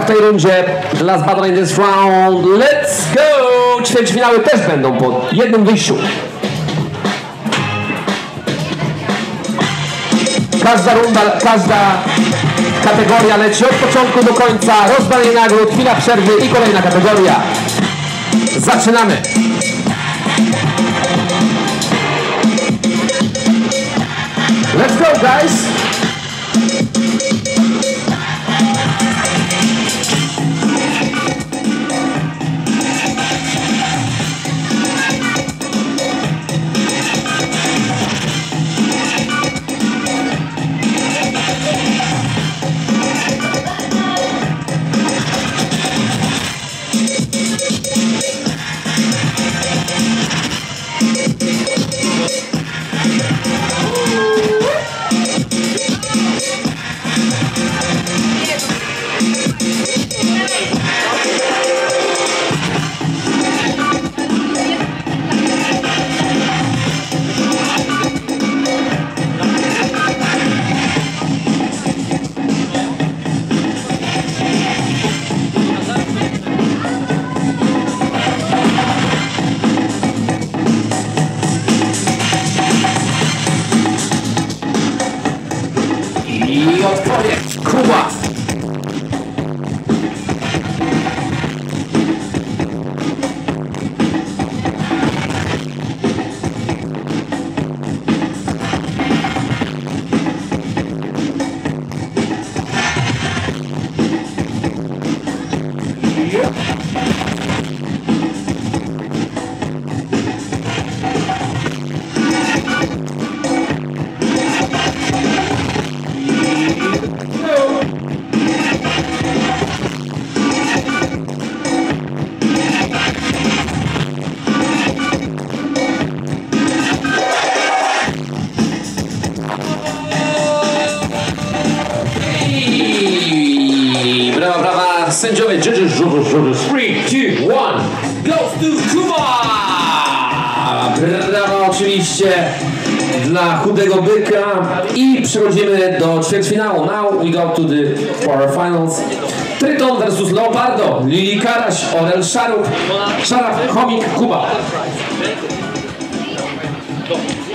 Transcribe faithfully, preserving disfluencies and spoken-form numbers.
w tej rundzie. The last battle in this round. Let's go! Ćwierćfinały też będą po jednym wyjściu. Każda runda, każda kategoria leci od początku do końca. Rozdanie nagród, chwila przerwy i kolejna kategoria. Zaczynamy! Let's go, guys! I odpowiedź, Kuba! Brawa, brawa, sędziowie, judges, judges, judges. three, two, one, goes to Kuba! Brawa oczywiście dla chudego byka i przechodzimy do ćwierćfinału. Now we go to the quarterfinals. Tryton versus Leopardo, Lili Karaś, Orel Szaraf, Szaraf, Chomik, Kuba.